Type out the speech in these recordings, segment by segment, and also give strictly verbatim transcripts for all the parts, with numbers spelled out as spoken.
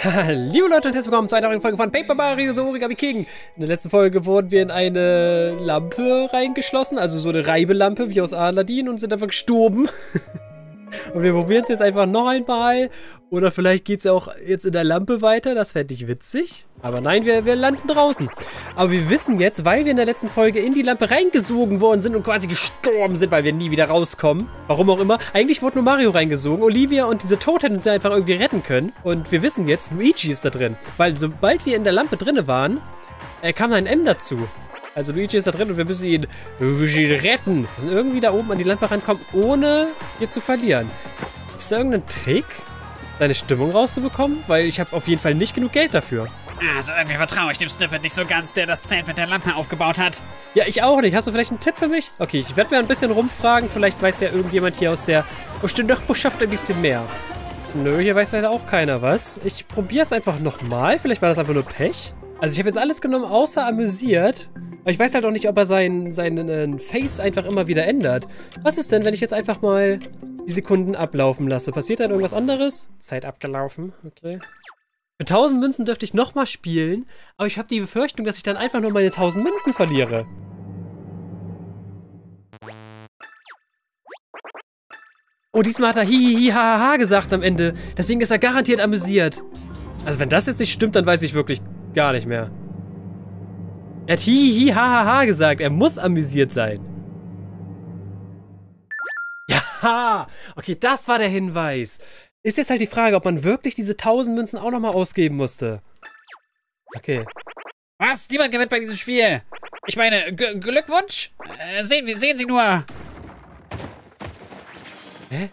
Liebe Leute und herzlich willkommen zu einer neuen Folge von Paper Mario The Origami King. In der letzten Folge wurden wir in eine Lampe reingeschlossen, also so eine Reibelampe wie aus Aladdin, und sind einfach gestorben. Und wir probieren es jetzt einfach noch einmal. Oder vielleicht geht es ja auch jetzt in der Lampe weiter, das fände ich witzig. Aber nein, wir, wir landen draußen. Aber wir wissen jetzt, weil wir in der letzten Folge in die Lampe reingesogen worden sind und quasi gestorben sind, weil wir nie wieder rauskommen. Warum auch immer. Eigentlich wurde nur Mario reingesogen. Olivia und diese Toad hätten uns ja einfach irgendwie retten können. Und wir wissen jetzt, Luigi ist da drin. Weil sobald wir in der Lampe drin waren, äh, kam ein M dazu. Also Luigi ist da drin und wir müssen ihn Luigi retten. Wir müssen irgendwie da oben an die Lampe rankommen, ohne hier zu verlieren. Gibt es da irgendeinen Trick, deine Stimmung rauszubekommen? Weil ich habe auf jeden Fall nicht genug Geld dafür. Also irgendwie vertraue ich dem Snippet nicht so ganz, der das Zelt mit der Lampe aufgebaut hat. Ja, ich auch nicht. Hast du vielleicht einen Tipp für mich? Okay, ich werde mir ein bisschen rumfragen. Vielleicht weiß ja irgendjemand hier aus der Nachbarschaft ein bisschen mehr. Nö, hier weiß leider auch keiner was. Ich probiere es einfach nochmal. Vielleicht war das einfach nur Pech. Also ich habe jetzt alles genommen, außer amüsiert. Aber ich weiß halt auch nicht, ob er seinen, seinen Face einfach immer wieder ändert. Was ist denn, wenn ich jetzt einfach mal die Sekunden ablaufen lasse? Passiert dann irgendwas anderes? Zeit abgelaufen, okay. Für tausend Münzen dürfte ich nochmal spielen, aber ich habe die Befürchtung, dass ich dann einfach nur meine tausend Münzen verliere. Oh, diesmal hat er hihihi hahaha gesagt am Ende. Deswegen ist er garantiert amüsiert. Also wenn das jetzt nicht stimmt, dann weiß ich wirklich gar nicht mehr. Er hat hihihi hahaha gesagt. Er muss amüsiert sein. Ja, okay, das war der Hinweis. Ist jetzt halt die Frage, ob man wirklich diese tausend Münzen auch nochmal ausgeben musste. Okay. Was? Niemand gewinnt bei diesem Spiel. Ich meine, G Glückwunsch? Äh, sehen, sehen Sie nur. Hä?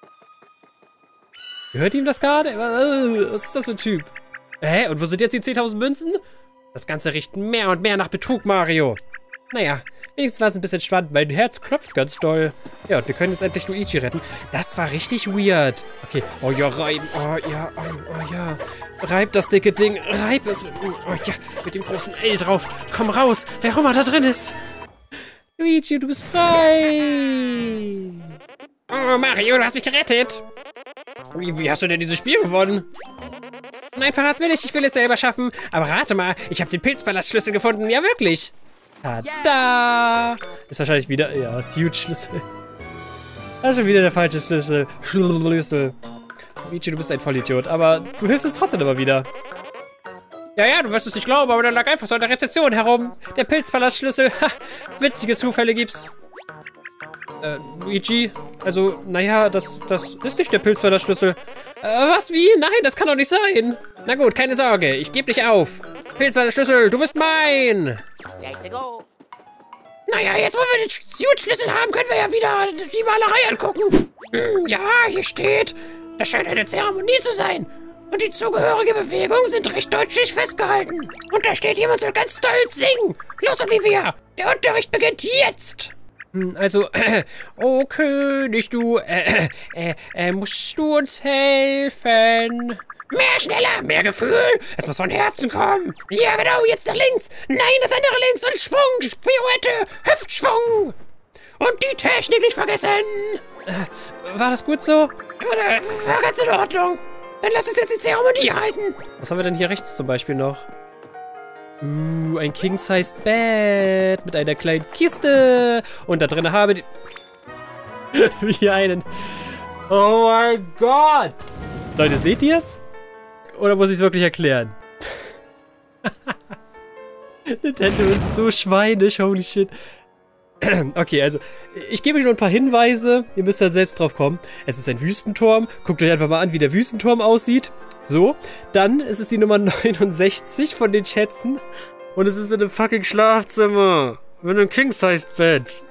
Hört ihm das gerade? Was ist das für ein Typ? Hä? Und wo sind jetzt die zehntausend Münzen? Das Ganze riecht mehr und mehr nach Betrug, Mario. Naja, wenigstens war es ein bisschen spannend. Mein Herz klopft ganz doll. Ja, und wir können jetzt endlich Luigi retten. Das war richtig weird. Okay. Oh ja, reiben. Oh ja, oh, oh ja. Reib das dicke Ding. Reib es. Oh ja, mit dem großen L drauf. Komm raus, wer auch immer da drin ist. Luigi, du bist frei. Oh, Mario, du hast mich gerettet. Wie, wie hast du denn dieses Spiel gewonnen? Nein, verrat's mir nicht, ich will es selber schaffen. Aber rate mal, ich habe den Pilzpalastschlüssel gefunden. Ja, wirklich. Tada! Ist wahrscheinlich wieder, ja, Suit-Schlüssel. Das ist schon wieder der falsche Schlüssel. Schlüssel. Luigi, du bist ein Vollidiot, aber du hilfst uns trotzdem immer wieder. Ja, ja, du wirst es nicht glauben, aber da lag einfach so in der Rezeption herum. Der Pilzpalastschlüssel. Ha, witzige Zufälle gibt's. Äh, Luigi, also, naja, das, das ist nicht der Pilzpalastschlüssel. Äh, was, wie? Nein, das kann doch nicht sein. Na gut, keine Sorge, ich gebe dich auf. Pilzpalastschlüssel, du bist mein. Naja, jetzt wo wir den Suit-Schlüssel haben, können wir ja wieder die Malerei angucken. Hm, ja, hier steht, das scheint eine Zeremonie zu sein. Und die zugehörige Bewegung sind recht deutlich festgehalten. Und da steht, jemand soll ganz stolz singen. Los, Olivia, der Unterricht beginnt jetzt. Also, äh, oh König, du, äh, äh, äh, musst du uns helfen? Mehr, schneller, mehr Gefühl. Es muss von Herzen kommen. Ja, genau, jetzt nach links. Nein, das andere links und Schwung, Pirouette, Hüftschwung. Und die Technik nicht vergessen. Äh, war das gut so? Oder, war ganz in Ordnung. Dann lass uns jetzt die Zeremonie halten. Was haben wir denn hier rechts zum Beispiel noch? Uh, ein King-Sized Bed mit einer kleinen Kiste. Und da drin habe die... Wie einen... Oh mein Gott! Leute, seht ihr es? Oder muss ich es wirklich erklären? Nintendo ist so schweinisch, holy shit. Okay, also, ich gebe euch nur ein paar Hinweise. Ihr müsst da selbst drauf kommen. Es ist ein Wüstenturm. Guckt euch einfach mal an, wie der Wüstenturm aussieht. So, dann ist es die Nummer neunundsechzig von den Schätzen. Und es ist in einem fucking Schlafzimmer. Mit einem King-Sized-Bett.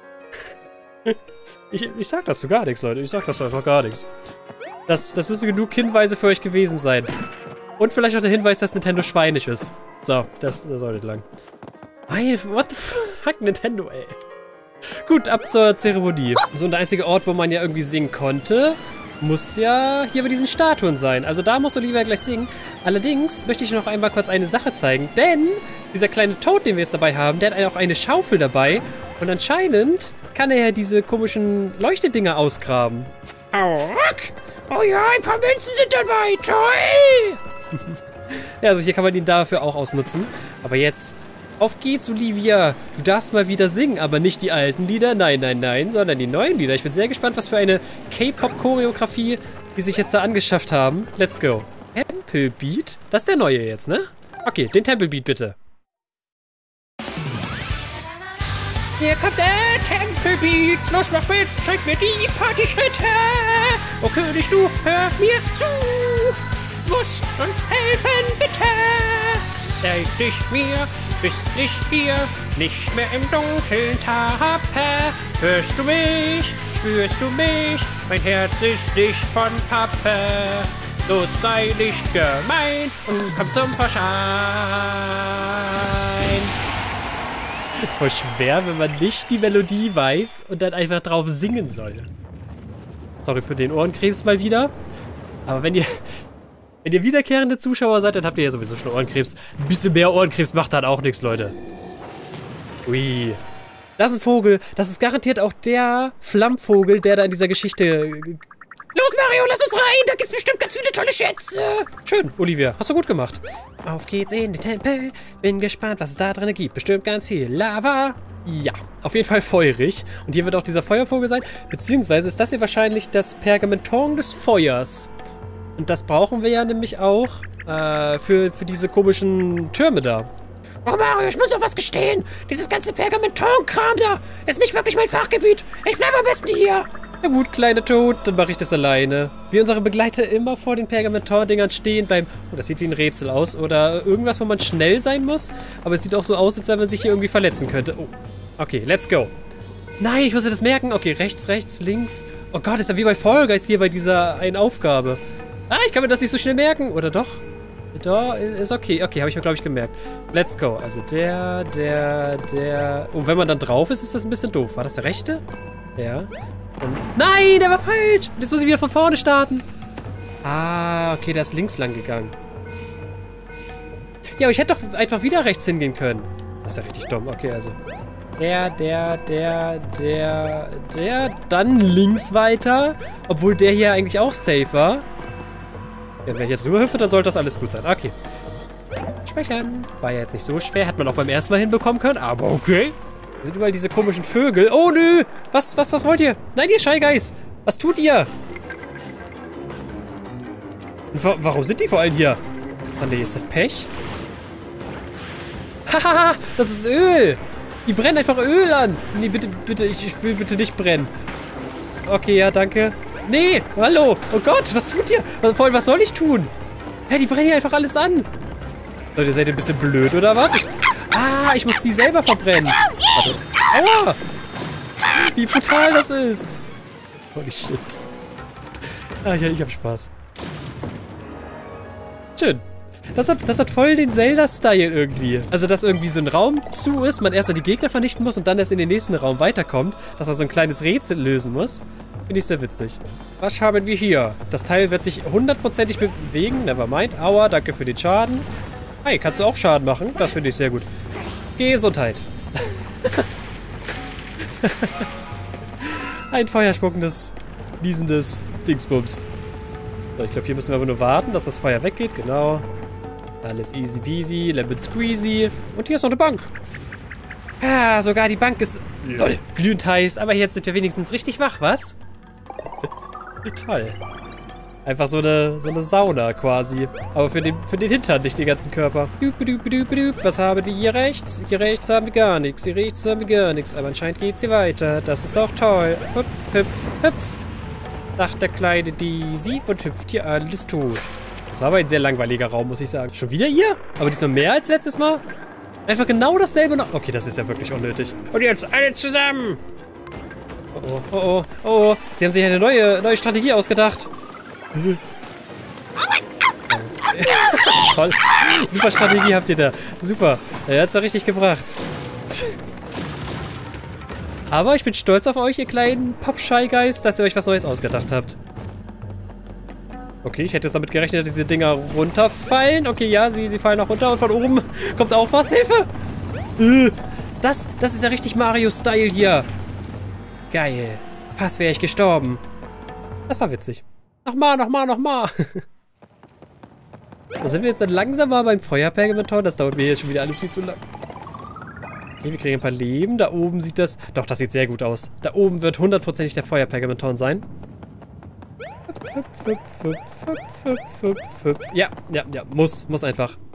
Ich, ich sag dazu gar nichts, Leute. Ich sag dazu einfach gar nichts. Das, das müssen genug Hinweise für euch gewesen sein. Und vielleicht auch der Hinweis, dass Nintendo schweinisch ist. So, das, das sollte lang. Hey, what the fuck, Nintendo, ey. Gut, ab zur Zeremonie. So, und der einzige Ort, wo man ja irgendwie singen konnte, muss ja hier bei diesen Statuen sein. Also da muss Olivia gleich singen. Allerdings möchte ich noch einmal kurz eine Sache zeigen. Denn dieser kleine Toad, den wir jetzt dabei haben, der hat auch eine Schaufel dabei. Und anscheinend kann er ja diese komischen Leuchtedinger ausgraben. Oh ja, ein paar Münzen sind dabei. Toll! Ja, also hier kann man ihn dafür auch ausnutzen. Aber jetzt, auf geht's, Olivia. Du darfst mal wieder singen, aber nicht die alten Lieder. Nein, nein, nein, sondern die neuen Lieder. Ich bin sehr gespannt, was für eine K-Pop-Choreografie die sich jetzt da angeschafft haben. Let's go. Temple Beat? Das ist der neue jetzt, ne? Okay, den Temple Beat bitte. Hier kommt der Temple Beat. Los, mach mit, zeig mir die Partyschritte. Oh König, du, hör mir zu. Musst uns helfen, bitte. Zeig dich mir, bist nicht hier, nicht mehr im Dunkeln tappe. Hörst du mich, spürst du mich, mein Herz ist nicht von Pappe. Los, sei nicht gemein und komm zum Vorschein. Ist voll schwer, wenn man nicht die Melodie weiß und dann einfach drauf singen soll. Sorry für den Ohrenkrebs mal wieder. Aber wenn ihr, wenn ihr wiederkehrende Zuschauer seid, dann habt ihr ja sowieso schon Ohrenkrebs. Ein bisschen mehr Ohrenkrebs macht dann auch nichts, Leute. Ui. Das ist ein Vogel. Das ist garantiert auch der Flammvogel, der da in dieser Geschichte... Los, Mario, lass uns rein. Da gibt's bestimmt ganz viele tolle Schätze. Schön, Olivia. Hast du gut gemacht. Auf geht's in den Tempel. Bin gespannt, was es da drin gibt. Bestimmt ganz viel Lava. Ja, auf jeden Fall feurig. Und hier wird auch dieser Feuervogel sein. Beziehungsweise ist das hier wahrscheinlich das Pergamenton des Feuers. Und das brauchen wir ja nämlich auch äh, für, für diese komischen Türme da. Oh Mario, ich muss doch was gestehen. Dieses ganze Pergamenton-Kram da ist nicht wirklich mein Fachgebiet. Ich bleibe am besten hier. Na gut, kleiner Tod, dann mache ich das alleine. Wie unsere Begleiter immer vor den Pergamenton-Dingern stehen beim... Oh, das sieht wie ein Rätsel aus. Oder irgendwas, wo man schnell sein muss. Aber es sieht auch so aus, als wenn man sich hier irgendwie verletzen könnte. Oh, okay, let's go. Nein, ich muss mir das merken. Okay, rechts, rechts, links. Oh Gott, ist ja wie bei Fall Guys hier bei dieser einen Aufgabe. Ah, ich kann mir das nicht so schnell merken. Oder doch? Da ist okay. Okay, habe ich mir, glaube ich, gemerkt. Let's go. Also der, der, der... Und wenn man dann drauf ist, ist das ein bisschen doof. War das der rechte? Ja. Und nein, der war falsch. Und jetzt muss ich wieder von vorne starten. Ah, okay, der ist links lang gegangen. Ja, aber ich hätte doch einfach wieder rechts hingehen können. Das ist ja richtig dumm. Okay, also. Der, der, der, der, der. Dann links weiter. Obwohl der hier eigentlich auch safe war. Ja, wenn ich jetzt rüberhüpfe, dann sollte das alles gut sein. Okay. Speichern. War ja jetzt nicht so schwer. Hätte man auch beim ersten Mal hinbekommen können. Aber okay. Hier sind überall diese komischen Vögel. Oh, nö. Was, was, was wollt ihr? Nein, ihr Shy Guys. Was tut ihr? Und wa warum sind die vor allem hier? Oh, nee, ist das Pech? Hahaha, das ist Öl. Die brennen einfach Öl an. Nee, bitte, bitte, ich, ich will bitte nicht brennen. Okay, ja, danke. Nee, hallo. Oh Gott, was tut ihr? Vor allem, was soll ich tun? Hä, die brennen hier einfach alles an. Leute, seid ihr ein bisschen blöd, oder was? Ich, ah, ich muss die selber verbrennen. Warte. Aua. Wie brutal das ist. Holy shit. Ah, ja, ich hab Spaß. Schön. Das hat, das hat voll den Zelda-Style irgendwie. Also, dass irgendwie so ein Raum zu ist, man erstmal die Gegner vernichten muss und dann erst in den nächsten Raum weiterkommt. Dass man so ein kleines Rätsel lösen muss. Finde ich sehr witzig. Was haben wir hier? Das Teil wird sich hundertprozentig bewegen. Nevermind. Aua, danke für den Schaden. Hey, kannst du auch Schaden machen? Das finde ich sehr gut. Gesundheit. Ein feuerspuckendes, niesendes Dingsbums. So, ich glaube, hier müssen wir aber nur warten, dass das Feuer weggeht. Genau. Alles easy peasy, lemon squeezy. Und hier ist noch eine Bank. Ah, sogar die Bank ist, lol, glühend heiß. Aber jetzt sind wir wenigstens richtig wach, was? Toll. Einfach so eine, so eine Sauna quasi. Aber für den, für den Hintern, nicht den ganzen Körper. Was haben wir hier rechts? Hier rechts haben wir gar nichts. Hier rechts haben wir gar nichts. Aber anscheinend geht's hier weiter. Das ist auch toll. Hüpf, hüpf, hüpf. Sagt der kleine Daisy und hüpft hier alles tot. Das war aber ein sehr langweiliger Raum, muss ich sagen. Schon wieder hier? Aber diesmal mehr als letztes Mal? Einfach genau dasselbe noch. Okay, das ist ja wirklich unnötig. Und jetzt alle zusammen. Oh, oh, oh, oh, oh. Sie haben sich eine neue, neue Strategie ausgedacht. Toll. Super Strategie habt ihr da. Super. Er hat's ja richtig gebracht. Aber ich bin stolz auf euch, ihr kleinen Pop-Shy-Guys, dass ihr euch was Neues ausgedacht habt. Okay, ich hätte jetzt damit gerechnet, dass diese Dinger runterfallen. Okay, ja, sie, sie fallen auch runter und von oben kommt auch was. Hilfe! Das, das ist ja richtig Mario-Style hier. Geil. Fast wäre ich gestorben. Das war witzig. Nochmal, nochmal, nochmal. Da sind wir jetzt dann langsam mal beim Feuerpergamenton. Das dauert mir jetzt schon wieder alles viel zu lang. Okay, wir kriegen ein paar Leben. Da oben sieht das... Doch, das sieht sehr gut aus. Da oben wird hundertprozentig der Feuerpergamenton sein. Ja, ja, ja. Muss, muss einfach.